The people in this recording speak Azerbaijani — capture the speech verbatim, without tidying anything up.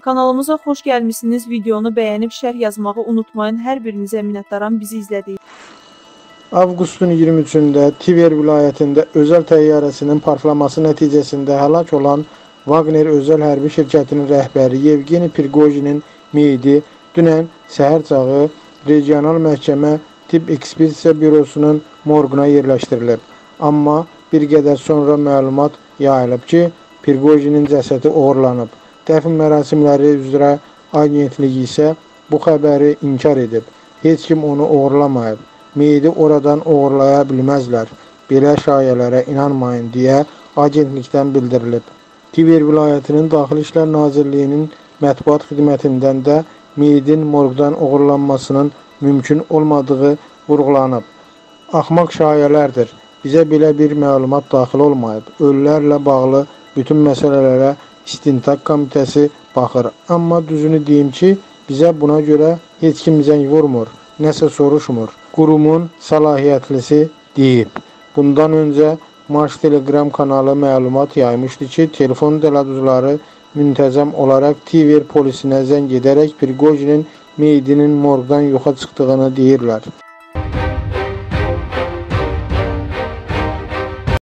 Kanalımıza xoş gəlmişsiniz. Videonu bəyənib şərh yazmağı unutmayın. Hər birinizə minnətdaram bizi izlədiyiniz. Avqustun iyirmi üçündə Tver vilayətində özəl təyyarəsinin partlaması nəticəsində həlak olan Wagner özəl hərbi şirkətinin rəhbəri Yevgeni Prigojinin meyidi dünən səhər çağı regional məhkəmə tibb ekspedisiya bürosunun morquna yerləşdirilib. Amma bir qədər sonra məlumat yayılıb ki, Prigojinin cəsədi oğurlanıb. Dəfn mərasimləri üzrə agentligi isə bu xəbəri inkar edib. Heç kim onu oğurlamayıb. Meyidi oradan oğurlaya bilməzlər. Belə şayələrə inanmayın deyə agentlikdən bildirilib. Tver vilayətinin Daxili İşlər Nazirliyinin mətbuat xidmətindən də meyidin morqdan oğurlanmasının mümkün olmadığı vurğulanıb. Axmaq şayələrdir. Bizə belə bir məlumat daxil olmayıb. Ölülərlə bağlı bütün məsələlərə İstintaq komitəsi baxır. Amma düzünü deyim ki, bizə buna görə heç kim zəng vurmur, nəsə soruşmur. Qurumun səlahiyyətlisi deyib. Bundan öncə Marş Telegram kanalı məlumat yaymışdı ki, telefon dələduzları müntəzəm olaraq Tver polisinə zəng edərək Prigojinin meyidinin morqdan yoxa çıxdığını deyirlər.